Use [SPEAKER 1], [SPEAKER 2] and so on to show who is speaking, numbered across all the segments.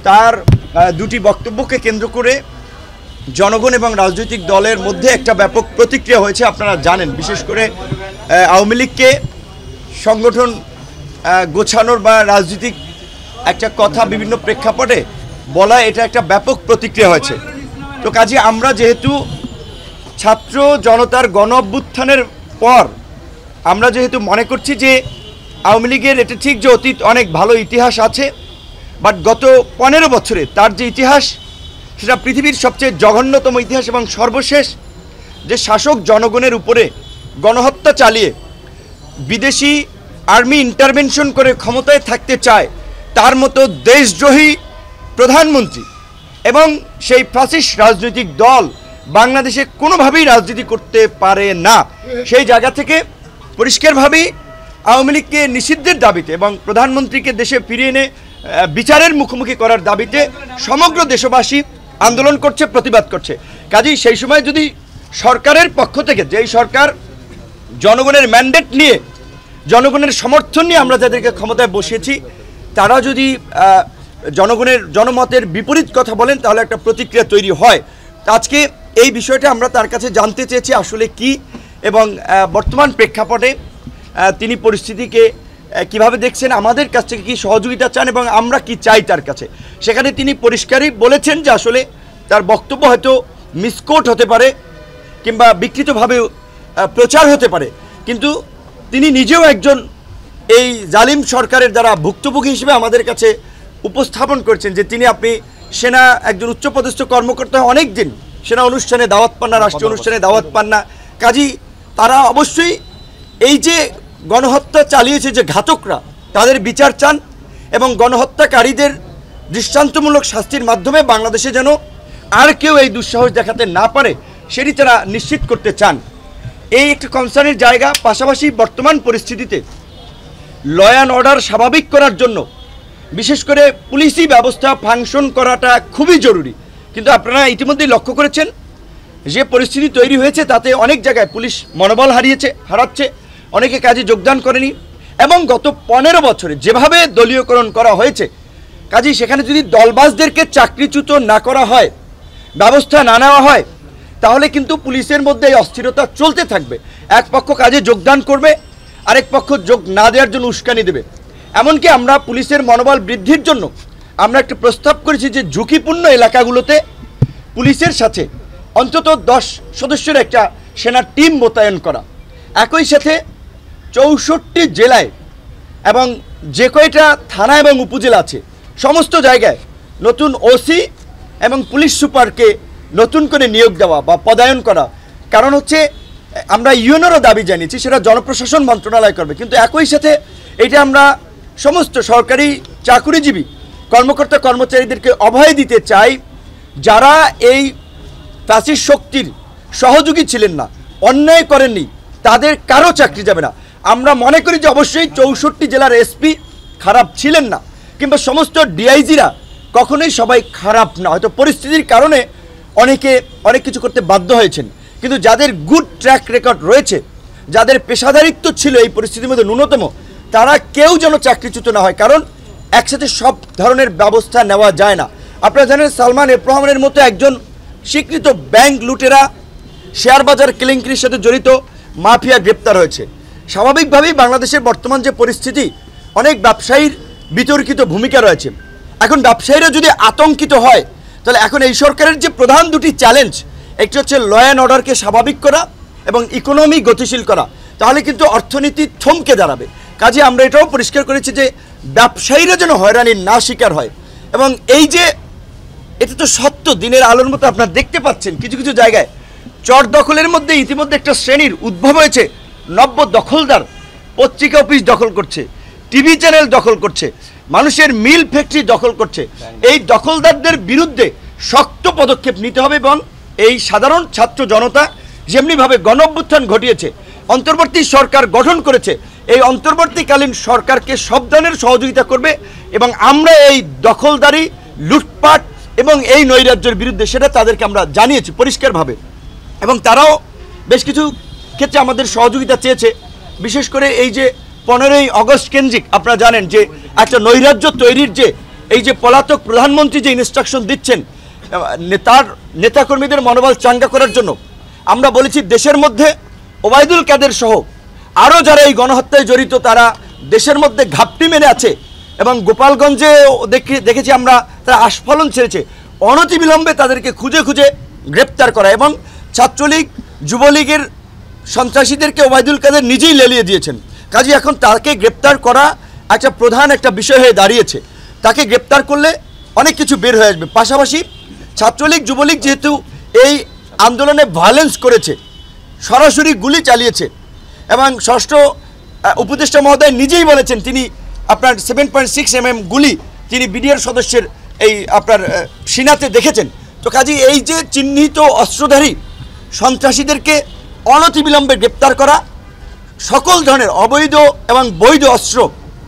[SPEAKER 1] তার দুটি বক্তব্যকে কেন্দ্র করে জনগণ এবং রাজনৈতিক দলের মধ্যে একটা ব্যাপক প্রতিক্রিয়া হয়েছে। আপনারা জানেন, বিশেষ করে আওয়ামী লীগকে সংগঠন গোছানোর বা রাজনৈতিক একটা কথা বিভিন্ন প্রেক্ষাপটে বলা, এটা একটা ব্যাপক প্রতিক্রিয়া হয়েছে। তো কাজে আমরা যেহেতু ছাত্র জনতার গণ অভ্যুত্থানের পর আমরা যেহেতু মনে করছি যে আওয়ামী লীগের এটা ঠিক যে অতীত অনেক ভালো ইতিহাস আছে, বাট গত 15 বছরে তার যে ইতিহাস সেটা পৃথিবীর সবচেয়ে জঘন্যতম ইতিহাস, এবং সর্বশেষ যে শাসক জনগণের উপরে গণহত্যা চালিয়ে বিদেশি আর্মি ইন্টারভেনশন করে ক্ষমতায় থাকতে চায়, তার মতো দেশদ্রোহী প্রধানমন্ত্রী এবং সেই ফ্যাসিস্ট রাজনৈতিক দল বাংলাদেশে কোনোভাবেই রাজনীতি করতে পারে না। সেই জায়গা থেকে পরিষ্কারভাবেই আওয়ামী লীগকে নিষিদ্ধের দাবিতে এবং প্রধানমন্ত্রীকে দেশে ফিরিয়ে এনে বিচারের মুখোমুখি করার দাবিতে সমগ্র দেশবাসী আন্দোলন করছে, প্রতিবাদ করছে। কাজেই সেই সময় যদি সরকারের পক্ষ থেকে, যেই সরকার জনগণের ম্যান্ডেট নিয়ে, জনগণের সমর্থন নিয়ে আমরা যাদেরকে ক্ষমতায় বসিয়েছি, তারা যদি জনগণের জনমতের বিপরীত কথা বলেন, তাহলে একটা প্রতিক্রিয়া তৈরি হয়। আজকে এই বিষয়টা আমরা তার কাছে জানতে চেয়েছি আসলে কি, এবং বর্তমান প্রেক্ষাপটে তিনি পরিস্থিতিকে কিভাবে দেখছেন, আমাদের কাছ থেকে কি সহযোগিতা চান এবং আমরা কি চাই তার কাছে। সেখানে তিনি পরিষ্কারই বলেছেন যে আসলে তার বক্তব্য হয়তো মিসকোট হতে পারে কিংবা বিকৃতভাবে প্রচার হতে পারে, কিন্তু তিনি নিজেও একজন এই জালিম সরকারের দ্বারা ভুক্তভোগী হিসেবে আমাদের কাছে উপস্থাপন করছেন যে আপনি সেনা একজন উচ্চপদস্থ কর্মকর্তা, অনেক দিন সেনা অনুষ্ঠানে দাওয়াত পান না, রাষ্ট্রীয় অনুষ্ঠানে দাওয়াত পান না। কাজী তারা অবশ্যই এই যে গণহত্যা চালিয়েছে যে ঘাতকরা, তাদের বিচার চান এবং গণহত্যাকারীদের দৃষ্টান্তমূলক শাস্তির মাধ্যমে বাংলাদেশে যেন আর কেউ এই দুঃসাহস দেখাতে না পারে, সেটি তারা নিশ্চিত করতে চান। এই একটা কনসার্নের জায়গা। পাশাপাশি বর্তমান পরিস্থিতিতে ল অ্যান্ড অর্ডার স্বাভাবিক করার জন্য বিশেষ করে পুলিশি ব্যবস্থা ফাংশন করাটা খুবই জরুরি। কিন্তু আপনারা ইতিমধ্যেই লক্ষ্য করেছেন যে পরিস্থিতি তৈরি হয়েছে, তাতে অনেক জায়গায় পুলিশ মনোবল হারাচ্ছে, অনেকে কাজে যোগদান করেনি, এবং গত 15 বছরে যেভাবে দলীয়করণ করা হয়েছে, কাজেই সেখানে যদি দলবাজদেরকে চাকরিচ্যুত না করা হয়, ব্যবস্থা না নেওয়া হয়, তাহলে কিন্তু পুলিশের মধ্যে এই অস্থিরতা চলতে থাকবে। এক পক্ষ কাজে যোগদান করবে, আরেক পক্ষ যোগ না দেওয়ার জন্য উস্কানি দেবে। এমনকি আমরা পুলিশের মনোবল বৃদ্ধির জন্য আমরা একটা প্রস্তাব করেছি যে ঝুঁকিপূর্ণ এলাকাগুলোতে পুলিশের সাথে অন্তত 10 সদস্যের একটা সেনা টিম মোতায়েন করা, একই সাথে 64 জেলায় এবং যে কয়টা থানা এবং উপজেলা আছে সমস্ত জায়গায় নতুন ওসি এবং পুলিশ সুপারকে নতুন করে নিয়োগ দেওয়া বা পদায়ন করা। কারণ হচ্ছে আমরা ইউএনওরও দাবি জানিয়েছি, সেটা জনপ্রশাসন মন্ত্রণালয় করবে, কিন্তু একই সাথে এটা আমরা সমস্ত সরকারি চাকুরিজীবী কর্মকর্তা কর্মচারীদেরকে অভয় দিতে চাই, যারা এই ফ্যাসিস্ট শক্তির সহযোগী ছিলেন না, অন্যায় করেননি, তাদের কারো চাকরি যাবে না। আমরা মনে করি যে অবশ্যই 64 জেলার এসপি খারাপ ছিলেন না, কিংবা সমস্ত ডিআইজিরা কখনোই সবাই খারাপ না, হয়তো পরিস্থিতির কারণে অনেকে অনেক কিছু করতে বাধ্য হয়েছেন, কিন্তু যাদের গুড ট্র্যাক রেকর্ড রয়েছে, যাদের পেশাদারিত্ব ছিল এই পরিস্থিতির মধ্যে ন্যূনতম, তারা কেউ যেন চাকরিচ্যুত না হয়। কারণ একসাথে সব ধরনের ব্যবস্থা নেওয়া যায় না। আপনারা জানেন সালমান এফ রহমানের মতো একজন স্বীকৃত ব্যাংক লুটেরা, শেয়ার বাজার কেলেঙ্কারির সাথে জড়িত মাফিয়া গ্রেপ্তার হয়েছে। স্বাভাবিকভাবেই বাংলাদেশের বর্তমান যে পরিস্থিতি, অনেক ব্যবসায়ীর বিতর্কিত ভূমিকা রয়েছে। এখন ব্যবসায়ীরা যদি আতঙ্কিত হয়, তাহলে এখন এই সরকারের যে প্রধান দুটি চ্যালেঞ্জ, একটি হচ্ছে ল অ্যান্ড অর্ডারকে স্বাভাবিক করা এবং ইকোনমি গতিশীল করা, তাহলে কিন্তু অর্থনীতি থমকে দাঁড়াবে। কাজে আমরা এটাও পরিষ্কার করেছি যে ব্যবসায়ীরা যেন হয়রানির না শিকার হয়। এবং এই যে এটা তো সত্য, দিনের আলোর মতো আপনারা দেখতে পাচ্ছেন কিছু কিছু জায়গায় চর দখলের মধ্যে ইতিমধ্যে একটা শ্রেণীর উদ্ভব হয়েছে, নব্য দখলদার, পত্রিকা অফিস দখল করছে, টিভি চ্যানেল দখল করছে, মানুষের মিল ফ্যাক্টরি দখল করছে। এই দখলদারদের বিরুদ্ধে শক্ত পদক্ষেপ নিতে হবে এবং এই সাধারণ ছাত্র জনতা যেমনিভাবে গণ অভ্যুত্থান ঘটিয়েছে, অন্তর্বর্তী সরকার গঠন করেছে, এই অন্তর্বর্তীকালীন সরকারকে সব ধরনের সহযোগিতা করবে এবং আমরা এই দখলদারি, লুটপাট এবং এই নৈরাজ্যের বিরুদ্ধে সেটা তাদেরকে আমরা জানিয়েছি পরিষ্কারভাবে, এবং তারাও বেশ কিছু ক্ষেত্রে আমাদের সহযোগিতা চেয়েছে। বিশেষ করে এই যে 15ই আগস্ট কেন্দ্রিক আপনারা জানেন যে একটা নৈরাজ্য তৈরির যে এই যে পলাতক প্রধানমন্ত্রী যে ইনস্ট্রাকশন দিচ্ছেন তার নেতাকর্মীদের মনোবল চাঙ্গা করার জন্য, আমরা বলেছি দেশের মধ্যে ওবায়দুল কাদের সহ আরও যারা এই গণহত্যায় জড়িত তারা দেশের মধ্যে ঘাপটি মেরে আছে এবং গোপালগঞ্জে দেখেছি আমরা তারা আস্ফালন ছেড়েছে। অনতিবিলম্বে তাদেরকে খুঁজে খুঁজে গ্রেপ্তার করা, এবং ছাত্রলীগ যুবলীগের সন্ত্রাসীদেরকে ওবায়দুল কাদের নিজেই লেলিয়ে দিয়েছেন। কাজে এখন তাকে গ্রেপ্তার করা একটা প্রধান একটা বিষয় হয়ে দাঁড়িয়েছে। তাকে গ্রেপ্তার করলে অনেক কিছু বের হয়ে আসবে। পাশাপাশি ছাত্রলীগ যুবলীগ যেহেতু এই আন্দোলনে ভায়োলেন্স করেছে, সরাসরি গুলি চালিয়েছে, এবং ষষ্ঠ উপদেষ্টা মহোদয় নিজেই বলেছেন তিনি আপনার 7.6 mm গুলি তিনি বিডিআর সদস্যের এই আপনার সিনাতে দেখেছেন। তো কাজেই এই যে চিহ্নিত অস্ত্রধারী সন্ত্রাসীদেরকে অনতিবিলম্বে গ্রেপ্তার করা, সকল ধরনের অবৈধ এবং বৈধ অস্ত্র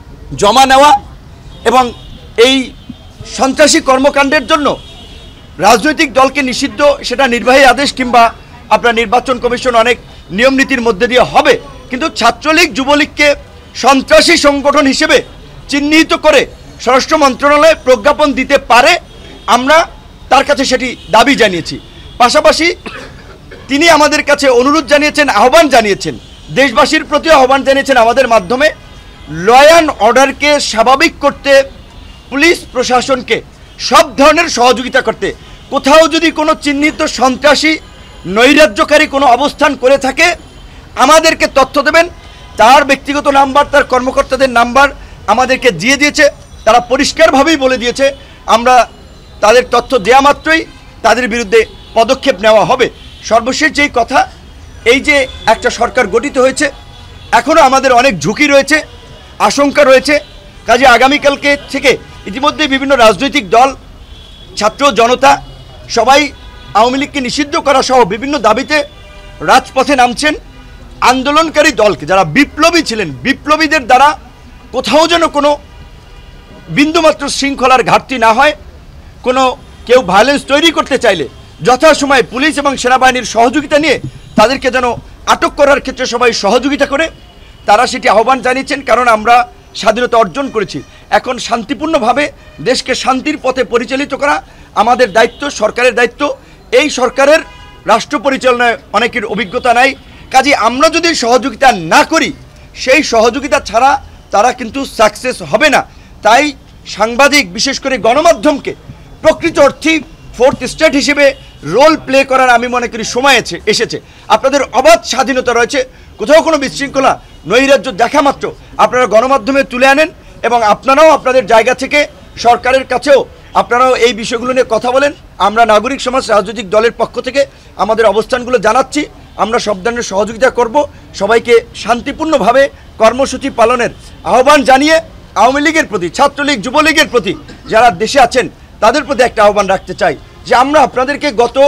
[SPEAKER 1] জমা নেওয়া, এবং এই সন্ত্রাসী কর্মকাণ্ডের জন্য রাজনৈতিক দলকে নিষিদ্ধ, সেটা নির্বাহী আদেশ কিংবা আপনার নির্বাচন কমিশন অনেক নিয়ম নীতির মধ্যে দিয়ে হবে, কিন্তু ছাত্রলীগ যুবলীগকে সন্ত্রাসী সংগঠন হিসেবে চিহ্নিত করে স্বরাষ্ট্র মন্ত্রণালয় প্রজ্ঞাপন দিতে পারে, আমরা তার কাছে সেটি দাবি জানিয়েছি। পাশাপাশি তিনি আমাদের কাছে অনুরোধ জানিয়েছেন, আহ্বান জানিয়েছেন, দেশবাসীর প্রতি আহ্বান জানিয়েছেন আমাদের মাধ্যমে ল অ্যান্ড অর্ডারকে স্বাভাবিক করতে পুলিশ প্রশাসনকে সব ধরনের সহযোগিতা করতে। কোথাও যদি কোনো চিহ্নিত সন্ত্রাসী নৈরাজ্যকারী কোনো অবস্থান করে থাকে আমাদেরকে তথ্য দেবেন। তার ব্যক্তিগত নাম্বার, তার কর্মকর্তাদের নাম্বার আমাদেরকে দিয়ে দিয়েছে, তারা পরিষ্কারভাবেই বলে দিয়েছে আমরা তাদের তথ্য দেওয়া মাত্রই তাদের বিরুদ্ধে পদক্ষেপ নেওয়া হবে। সর্বশেষ যেই কথা, এই যে একটা সরকার গঠিত হয়েছে, এখনও আমাদের অনেক ঝুঁকি রয়েছে, আশঙ্কা রয়েছে। কাজে আগামীকালকে থেকে ইতিমধ্যে বিভিন্ন রাজনৈতিক দল, ছাত্র জনতা সবাই আওয়ামী লীগকে নিষিদ্ধ করা সহ বিভিন্ন দাবিতে রাজপথে নামছেন। আন্দোলনকারী দলকে যারা বিপ্লবী ছিলেন, বিপ্লবীদের দ্বারা কোথাও যেন কোনো বিন্দুমাত্র শৃঙ্খলার ঘাটতি না হয়, কোনো কেউ ভায়োলেন্স তৈরি করতে চাইলে যথাসময়ে পুলিশ এবং সেনাবাহিনীর সহযোগিতা নিয়ে তাদেরকে যেন আটক করার ক্ষেত্রে সবাই সহযোগিতা করে, তারা সেটি আহ্বান জানিয়েছেন। কারণ আমরা স্বাধীনতা অর্জন করেছি, এখন শান্তিপূর্ণভাবে দেশকে শান্তির পথে পরিচালিত করা আমাদের দায়িত্ব, সরকারের দায়িত্ব। এই সরকারের রাষ্ট্র পরিচালনায় অনেকের অভিজ্ঞতা নাই, কাজে আমরা যদি সহযোগিতা না করি সেই সহযোগিতা ছাড়া তারা কিন্তু সাকসেস হবে না। তাই সাংবাদিক, বিশেষ করে গণমাধ্যমকে প্রকৃত অর্থেই ফোর্থ স্টেট হিসেবে রোল প্লে করার আমি মনে করি সময় এসেছে। আপনাদের অবাধ স্বাধীনতা রয়েছে, কোথাও কোনো বিশৃঙ্খলা নৈরাজ্য দেখা মাত্র আপনারা গণমাধ্যমে তুলে আনেন, এবং আপনারাও আপনাদের জায়গা থেকে সরকারের কাছেও আপনারাও এই বিষয়গুলো নিয়ে কথা বলেন। আমরা নাগরিক সমাজ, রাজনৈতিক দলের পক্ষ থেকে আমাদের অবস্থানগুলো জানাচ্ছি, আমরা সব ধরনের সহযোগিতা করব। সবাইকে শান্তিপূর্ণভাবে কর্মসূচি পালনের আহ্বান জানিয়ে আওয়ামী লীগের প্রতি, ছাত্রলীগ যুবলীগের প্রতি যারা দেশে আছেন তাদের প্রতি একটা আহ্বান রাখতে চাই যে আমরা আপনাদেরকে গত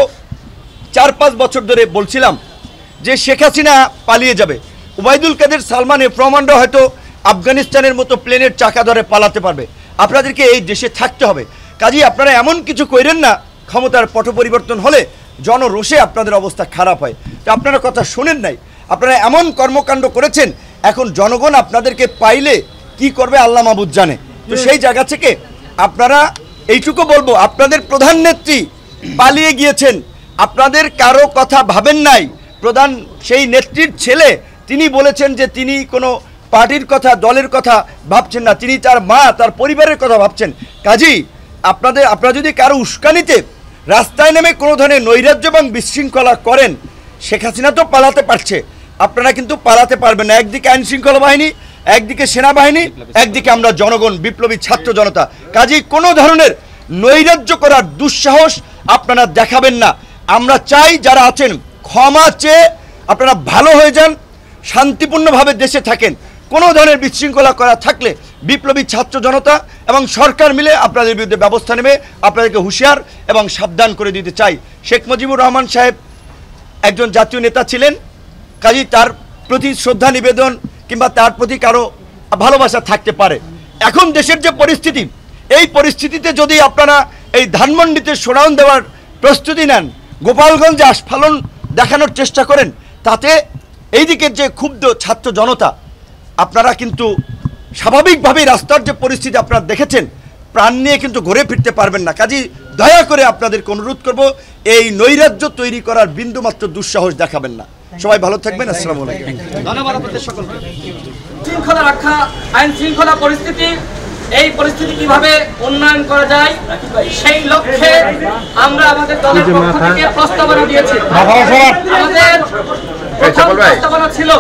[SPEAKER 1] 4-5 বছর ধরে বলছিলাম যে শেখ হাসিনা পালিয়ে যাবে, ওবায়দুল কাদের, সালমান এফ রহমানরা হয়তো আফগানিস্তানের মতো প্লেনের চাকা ধরে পালাতে পারবে, আপনাদেরকে এই দেশে থাকতে হবে। কাজেই আপনারা এমন কিছু করেন না ক্ষমতার পট পরিবর্তন হলে জনরোষে আপনাদের অবস্থা খারাপ হয়। তো আপনারা কথা শোনেন নাই, আপনারা এমন কর্মকাণ্ড করেছেন, এখন জনগণ আপনাদেরকে পাইলে কি করবে আল্লাহ মাহবুদ জানে। তো সেই জায়গা থেকে আপনারা এইটুকু বলবো, আপনাদের প্রধান নেত্রী পালিয়ে গিয়েছেন, আপনাদের কারো কথা ভাবেন নাই। প্রধান সেই নেত্রীর ছেলে তিনি বলেছেন যে তিনি কোনো পার্টির কথা, দলের কথা ভাবছেন না, তিনি তার মা, তার পরিবারের কথা ভাবছেন। কাজেই আপনারা যদি কারো উস্কানিতে রাস্তায় নেমে কোনো ধরনের নৈরাজ্য এবং বিশৃঙ্খলা করেন, শেখ হাসিনা তো পালাতে পারছে, আপনারা কিন্তু পালাতে পারবেন না। একদিকে আইন শৃঙ্খলা বাহিনী, একদিকে সেনাবাহিনী, একদিকে আমরা জনগণ, বিপ্লবী ছাত্র জনতা। কাজেই কোনো ধরনের নৈরাজ্য করার দুঃসাহস আপনারা দেখাবেন না। আমরা চাই যারা আছেন ক্ষমা চেয়ে আপনারা ভালো হয়ে যান, শান্তিপূর্ণভাবে দেশে থাকেন। কোনো ধরনের বিশৃঙ্খলা করা থাকলে বিপ্লবী ছাত্র জনতা এবং সরকার মিলে আপনাদের বিরুদ্ধে ব্যবস্থা নেবে, আপনাদেরকে হুঁশিয়ার এবং সাবধান করে দিতে চাই। শেখ মুজিবুর রহমান সাহেব একজন জাতীয় নেতা ছিলেন, কাজেই তার প্রতি শ্রদ্ধা নিবেদন কিংবা তার প্রতি কারো ভালোবাসা থাকতে পারে। এখন দেশের যে পরিস্থিতি, এই পরিস্থিতিতে যদি আপনারা এই ধানমন্ডিতে শোডাউন দেওয়ার প্রস্তুতি নেন, গোপালগঞ্জে আস্ফালন দেখানোর চেষ্টা করেন, তাতে এই দিকের যে ক্ষুব্ধ ছাত্র জনতা, আপনারা কিন্তু স্বাভাবিকভাবেই রাস্তার যে পরিস্থিতি আপনারা দেখেছেন, প্রাণ নিয়ে কিন্তু ঘুরে ফিরতে পারবেন না। কাজেই দয়া করে আপনাদেরকে অনুরোধ করব, এই নৈরাজ্য তৈরি করার বিন্দুমাত্র দুঃসাহস দেখাবেন না। সবাই ভালো থাকবেন। আসসালামু আলাইকুম।
[SPEAKER 2] ধন্যবাদ আপনাদের সকলকে। শৃঙ্খলা রক্ষা, আইন শৃঙ্খলা পরিস্থিতি, এই পরিস্থিতি কিভাবে উন্নয়ন করা যায় সেই লক্ষ্যে আমরা আমাদের দলের পক্ষ থেকে প্রস্তাবনা দিয়েছি। আমাদের প্রথম প্রস্তাবনা ছিল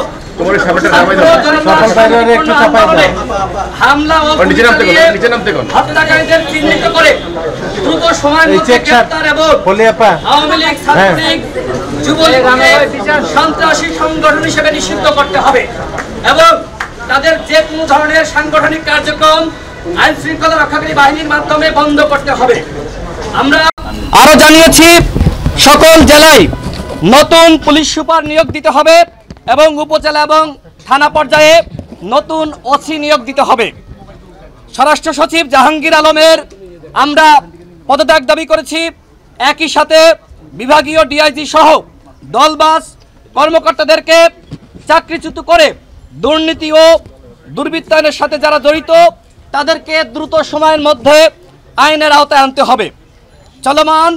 [SPEAKER 2] হামলা ও হত্যাকারীদের চিহ্নিত করে দ্রুত সময়ের মধ্যে গ্রেফতার এবং আওয়ামী লীগ, ছাত্রলীগ, যুবলীগকে সন্ত্রাসী সংগঠন হিসেবে নিষিদ্ধ করতে হবে এবং তাদের যে কোনো ধরনের সাংগঠনিক কার্যক্রম আইন শৃঙ্খলা রক্ষাকারী বাহিনীর মাধ্যমে বন্ধ করতে হবে। আমরা আরো জানিয়েছি সকল জেলায় নতুন পুলিশ সুপার নিয়োগ দিতে হবে এবং উপজেলা এবং থানা পর্যায়ে নতুন ওসি নিয়োগ দিতে হবে। স্বরাষ্ট্র সচিব জাহাঙ্গীর আলমের আমরা পদত্যাগ দাবি করেছি। একই সাথে বিভাগীয় ডিআইজি সহ দলবাস কর্মকর্তাদেরকে চাকরিচ্যুত করে দুর্নীতি ও দুর্বৃত্তায়নের সাথে যারা জড়িত তাদেরকে দ্রুত সময়ের মধ্যে আইনের আওতায় আনতে হবে। চলমান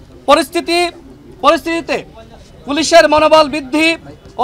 [SPEAKER 2] পরিস্থিতিতে পুলিশের মনোবল বৃদ্ধি ও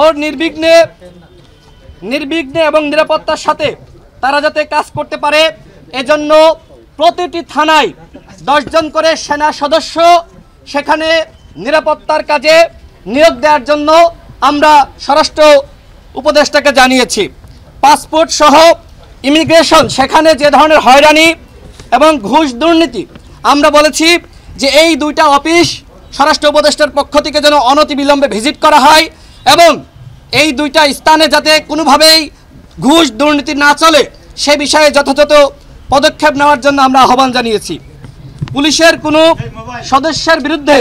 [SPEAKER 2] নির্বিঘ্নে এবং নিরাপত্তার সাথে তারা যাতে কাজ করতে পারে এজন্য প্রতিটি থানায় 10 জন করে সেনা সদস্য সেখানে নিরাপত্তার কাজে নিয়োগ দেওয়ার জন্য আমরা স্বরাষ্ট্র উপদেষ্টাকে জানিয়েছি। পাসপোর্ট সহ ইমিগ্রেশন সেখানে যে ধরনের হয়রানি এবং ঘুষ দুর্নীতি, আমরা বলেছি যে এই দুইটা অফিস স্বরাষ্ট্র উপদেষ্টার পক্ষ থেকে যেন অনতিবিলম্বে ভিজিট করা হয় এবং এই দুইটা স্থানে যাতে কোনোভাবেই ঘুষ দুর্নীতি না চলে সে বিষয়ে যথাযথ পদক্ষেপ নেওয়ার জন্য আমরা আহ্বান জানিয়েছি। পুলিশের কোনো সদস্যের বিরুদ্ধে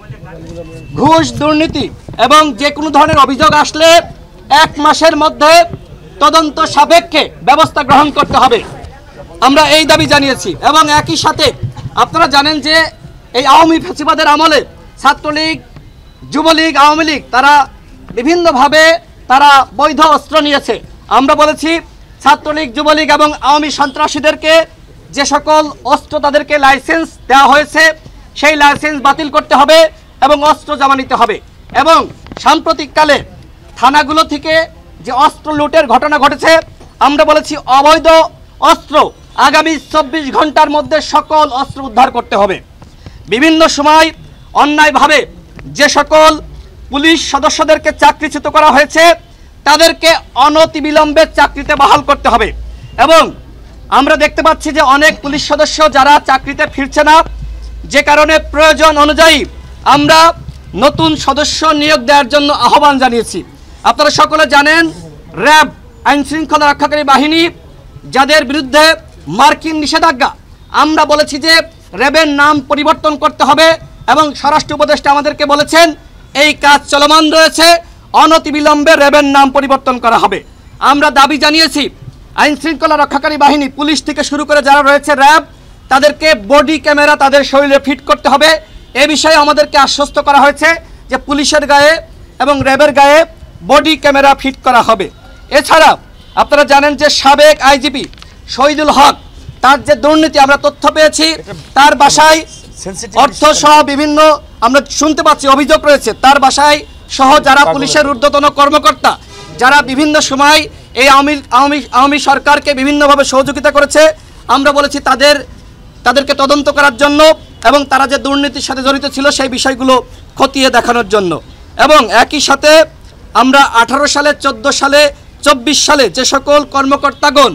[SPEAKER 2] ঘুষ দুর্নীতি এবং যে কোনো ধরনের অভিযোগ আসলে 1 মাসের মধ্যে তদন্ত সাপেক্ষে ব্যবস্থা গ্রহণ করতে হবে, আমরা এই দাবি জানিয়েছি। এবং একই সাথে আপনারা জানেন যে এই আওয়ামী ফ্যাসিবাদের আমলে ছাত্রলীগ, যুবলীগ, আওয়ামী লীগ তারা বিভিন্নভাবে তারা বৈধ অস্ত্র নিয়েছে। আমরা বলেছি ছাত্রলীগ, যুবলীগ এবং আওয়ামী সন্ত্রাসীদেরকে যে সকল অস্ত্র তাদেরকে লাইসেন্স দেওয়া হয়েছে সেই লাইসেন্স বাতিল করতে হবে এবং অস্ত্র জমা নিতে হবে। এবং সাম্প্রতিককালে থানাগুলো থেকে যে অস্ত্র লুটের ঘটনা ঘটেছে আমরা বলেছি অবৈধ অস্ত্র আগামী 24 ঘন্টার মধ্যে সকল অস্ত্র উদ্ধার করতে হবে। বিভিন্ন সময় অন্যায়ভাবে যে সকল পুলিশ সদস্যদেরকে চাকরিচ্যুত করা হয়েছে তাদেরকে অনতিবিলম্বে চাকরিতে বহাল করতে হবে। এবং আমরা দেখতে পাচ্ছি যে অনেক পুলিশ সদস্য যারা চাকরিতে ফিরছে না, যে কারণে প্রয়োজন অনুযায়ী আমরা নতুন সদস্য নিয়োগ দেওয়ার জন্য আহ্বান জানিয়েছি। আপনারা সকলে জানেন র্যাব আইন শৃঙ্খলা রক্ষাকারী বাহিনী যাদের বিরুদ্ধে মার্কিন নিষেধাজ্ঞা, আমরা বলেছি যে র্যাবের নাম পরিবর্তন করতে হবে এবং স্বরাষ্ট্র উপদেষ্টা আমাদেরকে বলেছেন এই কাজ চলমান রয়েছে, অনতিবিলম্বে র্যাবের নাম পরিবর্তন করা হবে। আমরা দাবি জানিয়েছি আইন শৃঙ্খলা রক্ষাকারী বাহিনী পুলিশ থেকে শুরু করে যারা রয়েছে র্যাব তাদেরকে বডি ক্যামেরা তাদের শরীরে ফিট করতে হবে। এ বিষয়ে আমাদেরকে আশ্বস্ত করা হয়েছে যে পুলিশের গায়ে এবং র্যাবের গায়ে বডি ক্যামেরা ফিট করা হবে। এছাড়া আপনারা জানেন যে সাবেক আইজিপি শহীদুল হক তার যে দুর্নীতি আমরা তথ্য পেয়েছি, তার বাসায় অর্থ সহ বিভিন্ন আমরা শুনতে পাচ্ছি অভিযোগ রয়েছে, তার বাসায় সহ যারা পুলিশের ঊর্ধ্বতন কর্মকর্তা যারা বিভিন্ন সময় এই আওয়ামী সরকারকে বিভিন্নভাবে সহযোগিতা করেছে, আমরা বলেছি তাদেরকে তদন্ত করার জন্য এবং তারা যে দুর্নীতির সাথে জড়িত ছিল সেই বিষয়গুলো খতিয়ে দেখানোর জন্য। এবং একই সাথে আমরা 18 সালে, 14 সালে, 24 সালে যে সকল কর্মকর্তাগণ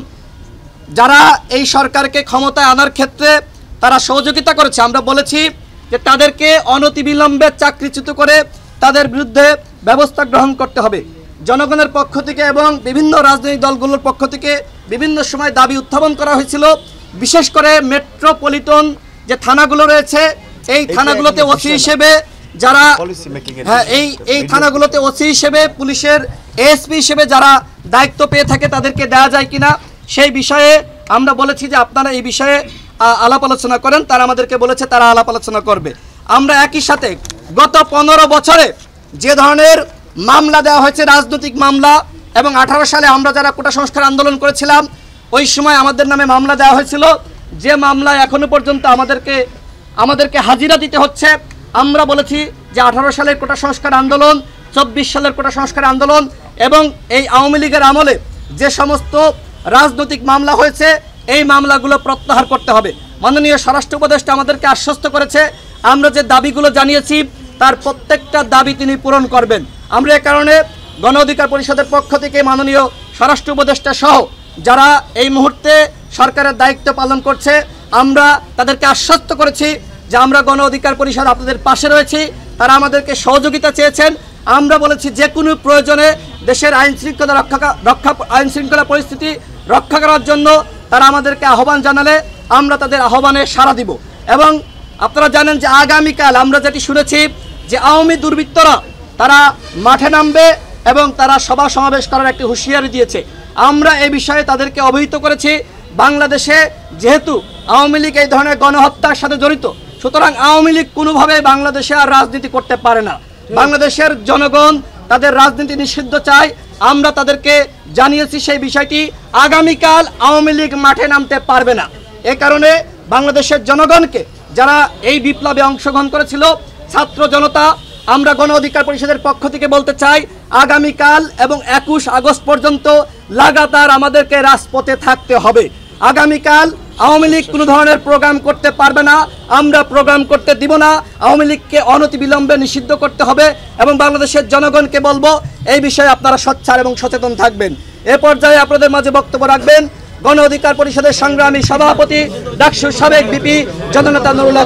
[SPEAKER 2] যারা এই সরকারকে ক্ষমতায় আনার ক্ষেত্রে তারা সহযোগিতা করেছে, আমরা বলেছি যে তাদেরকে অনতিবিলম্বে চাকরিচ্যুত করে তাদের বিরুদ্ধে ব্যবস্থা গ্রহণ করতে হবে। জনগণের পক্ষ থেকে এবং বিভিন্ন রাজনৈতিক দলগুলোর পক্ষ থেকে বিভিন্ন সময় দাবি উত্থাপন করা হয়েছিল, বিশেষ করে মেট্রোপলিটন যে থানাগুলো রয়েছে এই থানাগুলোতে ওসি হিসেবে যারা এই থানাগুলোতে ওসি হিসেবে পুলিশের এসপি হিসেবে যারা দায়িত্ব পেয়ে থাকে তাদেরকে দেওয়া যায় কিনা সেই বিষয়ে আমরা বলেছি যে আপনারা এই বিষয়ে আলাপ আলোচনা করেন। তারা আমাদেরকে বলেছে তারা আলাপ আলোচনা করবে। আমরা একই সাথে গত 15 বছরে যে ধরনের মামলা দেওয়া হয়েছে রাজনৈতিক মামলা, এবং 18 সালে আমরা যারা কোটা সংস্কার আন্দোলন করেছিলাম ওই সময় আমাদের নামে মামলা দেওয়া হয়েছিল, যে মামলায় এখনো পর্যন্ত আমাদেরকে হাজিরা দিতে হচ্ছে। আমরা বলেছি যে 18 সালের কোটা সংস্কার আন্দোলন, 24 সালের কোটা সংস্কার আন্দোলন এবং এই আওয়ামী লীগের আমলে যে সমস্ত রাজনৈতিক মামলা হয়েছে এই মামলাগুলো প্রত্যাহার করতে হবে। মাননীয় স্বরাষ্ট্র উপদেষ্টা আমাদেরকে আশ্বস্ত করেছে আমরা যে দাবিগুলো জানিয়েছি তার প্রত্যেকটা দাবি তিনি পূরণ করবেন। আমরা এ কারণে গণ অধিকার পরিষদের পক্ষ থেকে মাননীয় স্বরাষ্ট্র উপদেষ্টা সহ যারা এই মুহূর্তে সরকারের দায়িত্ব পালন করছে আমরা তাদেরকে আশ্বস্ত করেছি যে আমরা গণ অধিকার পরিষদ আপনাদের পাশে রয়েছি। তারা আমাদেরকে সহযোগিতা চেয়েছেন। আমরা বলেছি যে কোনো প্রয়োজনে দেশের আইন শৃঙ্খলা পরিস্থিতি রক্ষা করার জন্য তারা আমাদেরকে আহ্বান জানালে আমরা তাদের আহ্বানে সাড়া দিব। এবং আপনারা জানেন যে আগামীকাল আমরা যেটি শুনেছি যে আওয়ামী দুর্বৃত্তরা তারা মাঠে নামবে এবং তারা সভা সমাবেশ করার একটি হুঁশিয়ারি দিয়েছে। আমরা এই বিষয়ে তাদেরকে অবহিত করেছি বাংলাদেশে যেহেতু আওয়ামী লীগ এই ধরনের গণহত্যার সাথে জড়িত, সুতরাং আওয়ামী লীগ কোনোভাবে বাংলাদেশে আর রাজনীতি করতে পারে না। বাংলাদেশের জনগণ তাদের রাজনীতি নিষিদ্ধ চায়। আমরা তাদেরকে জানিয়েছি সেই বিষয়টি, আগামীকাল আওয়ামী লীগ মাঠে নামতে পারবে না। এ কারণে বাংলাদেশের জনগণকে যারা এই বিপ্লবে অংশগ্রহণ করেছিল ছাত্র জনতা, আমরা গণ অধিকার পরিষদের পক্ষ থেকে বলতে চাই আগামীকাল এবং 21 আগস্ট পর্যন্ত লাগাতার আমাদেরকে রাজপথে থাকতে হবে। আগামীকাল আওয়ামী লীগ কোনো ধরনের প্রোগ্রাম করতে পারবে না, আমরা প্রোগ্রাম করতে দিব না। আওয়ামী লীগকে অনতিবিলম্বে নিষিদ্ধ করতে হবে এবং বাংলাদেশের জনগণকে বলবো এই বিষয়ে আপনারা সোচ্চার এবং সচেতন থাকবেন। এ পর্যায়ে আপনাদের মাঝে বক্তব্য রাখবেন গণ অধিকার পরিষদের সংগ্রামী সভাপতি ডাকসুর সাবেক ভিপি জননেতা নুরুল